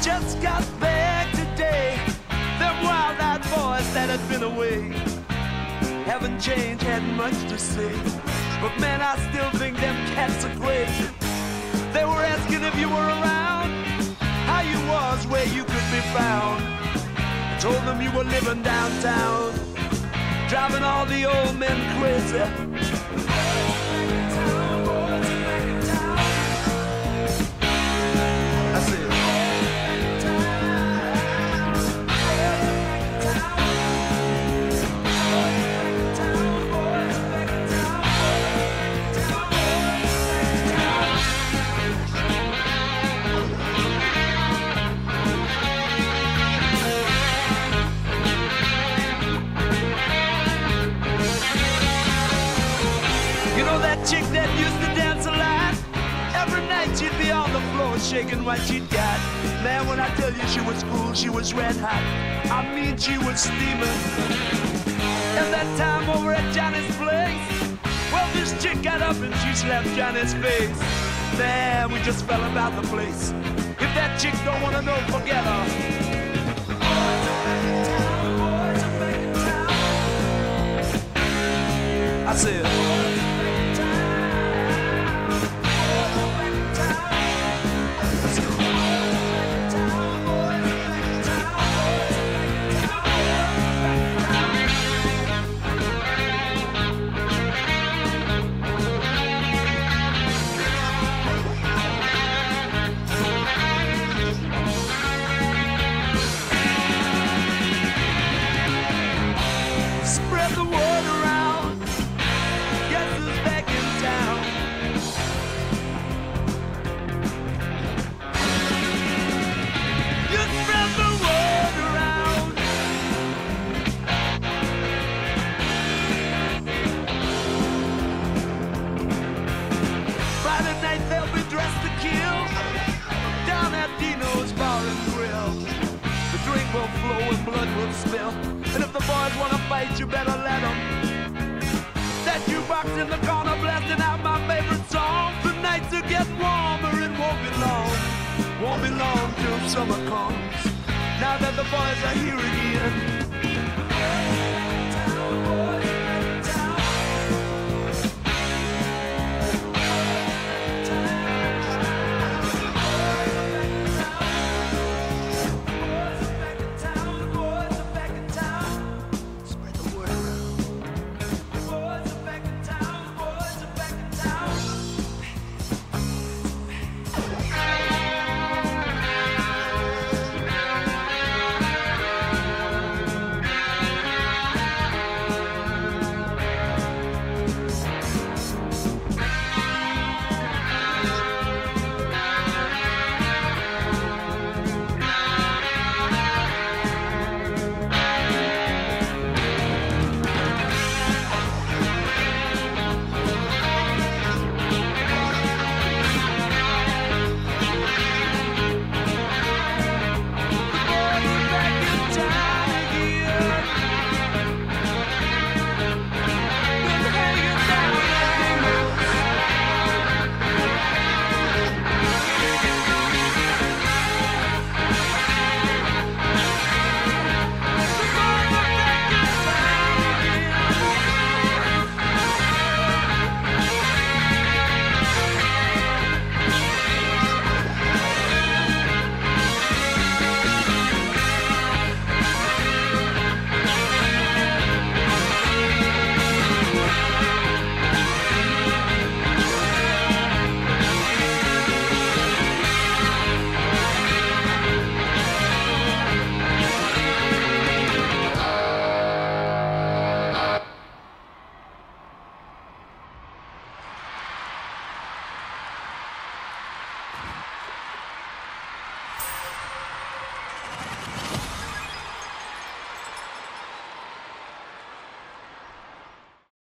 just got back today. Them wild-eyed boys that had been away haven't changed, hadn't much to say. But man, I still think them cats are crazy. They were asking if you were around, how you was, where you could be found. I told them you were living downtown, driving all the old men crazy. That chick that used to dance a lot, every night she'd be on the floor shaking what she'd got. Man, when I tell you she was cool, she was red hot. I mean, she was steaming. And that time over at Johnny's place, well, this chick got up and she slapped Johnny's face. Man, we just fell about the place. If that chick don't wanna know, forget her. I said, spread the word around, guess who's back in town? You spread the word around. Friday night they'll be dressed to kill down at Dino's Bar and Grill. The drink will flow and blood will spill, and if the boys wanna fight, you better let them. That jukebox in the corner blasting out my favorite song. The nights are getting warmer, it won't be long till summer comes. Now that the boys are here again,